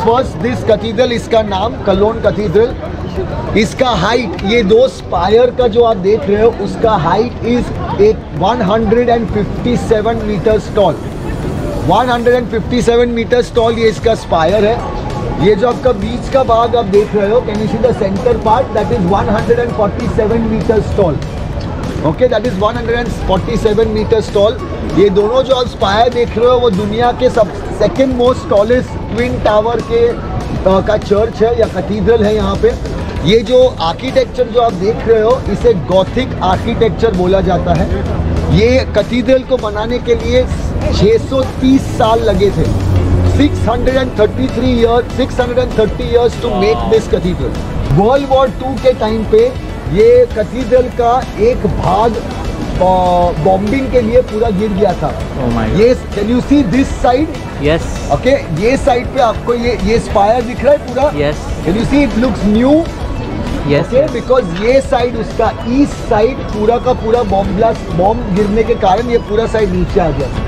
First, this cathedral, इसका नाम clone cathedral. इसका हाइट, ये 2 स्पायर का जो आप देख रहे हो, उसका height is 157 meters tall. 157 meters tall ये इसका स्पायर है। ये जो आपका बीच का भाग आप देख रहे हो, can you see the center part, that is 147 meters tall. Okay, that is 147 meters tall. ये दोनों जो आप स्पायर देख रहे हो वो दुनिया के second most tallest twin tower के का चर्च है या कैथीड्रल है यहाँ पे। ये जो आर्किटेक्चर जो आप देख रहे हो, इसे गॉथिक आर्किटेक्चर बोला जाता है। ये कैथीड्रल को बनाने के लिए 630 साल लगे थे। 630 years to make this cathedral. World war 2 के टाइम पे ये कैथीड्रल का एक भाग बॉम्बिंग के लिए पूरा गिर गया था। ये can you see this side? Yes. Okay, ये साइड पे आपको ये स्पायर दिख रहा है पूरा? Yes. Can you see it looks new? Yes. Okay, because ये साइड, उसका ईस्ट साइड पूरा का पूरा बॉम्ब गिरने के कारण ये पूरा साइड नीचे आ गया।